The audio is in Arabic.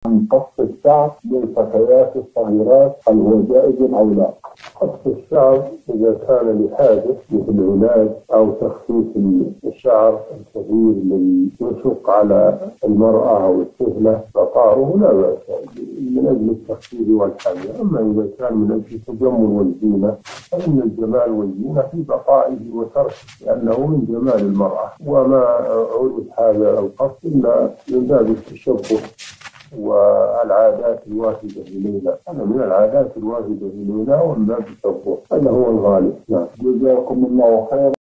عن قص الشعر للفتيات الصغيرات هل هو جائز أو لا؟ قص الشعر إذا كان لحاجة مثل علاج أو تخفيف الشعر الكثير الذي يشق على المرأة أو الطفلة فقاره لا بأس من أجل التخفيف والحاجة. أما إذا كان من أجل التجمل والزينة فإن الجمال والزينة في بقائه وتركه لأنه من جمال المرأة، وما عرف هذا القص إلا من باب التشبه والعادات الواردة إلينا. أنا من العادات الواردة إلينا ومن باب التشبه هذا هو الغالب. نعم. جزاكم الله خيرا.